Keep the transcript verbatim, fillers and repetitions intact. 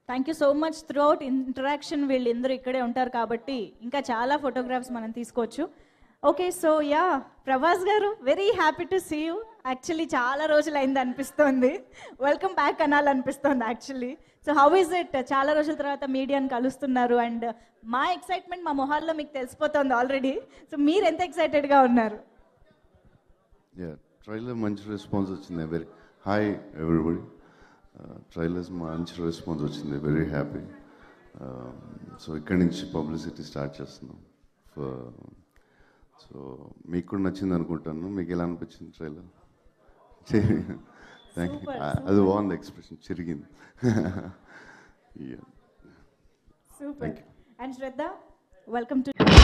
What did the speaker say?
Thank you so much. Throughout interaction వీళ్ళందరూ ఇక్కడే ఉంటారు కాబట్టి ఇంకా చాలా ఫోటోగ్రాఫ్స్ మనం తీసుకోవచ్చు. ఓకే, సో యా ప్రభాస్ గారు, very happy to see you. Actually చాలా రోజులు అయింది అనిపిస్తోంది, వెల్కమ్ బ్యాక్ అనాలనిపిస్తోంది actually. So how is it, చాలా రోజుల తర్వాత మీడియాని కలుస్తున్నారు అండ్ మా ఎక్సైట్మెంట్ మా మొహాల్లో మీకు తెలిసిపోతుంది ఆల్రెడీ. సో మీరు ఎంత ఎక్సైటెడ్గా ఉన్నారు? ట్రైలర్ మంచి రెస్పాన్స్ వచ్చింది. Very hi everybody. ట్రైలర్స్ మంచి రెస్పాన్స్ వచ్చింది, వెరీ హ్యాపీ. సో ఇక్కడి నుంచి పబ్లిసిటీ స్టార్ట్ చేస్తున్నాం. సో మీకు కూడా నచ్చింది అనుకుంటాను. మీకు ఎలా అనిపించింది ట్రైలర్? Thank you. అది బాగుంది, ఎక్స్ప్రెషన్ చిరిగింది. Super. And Shraddha, welcome to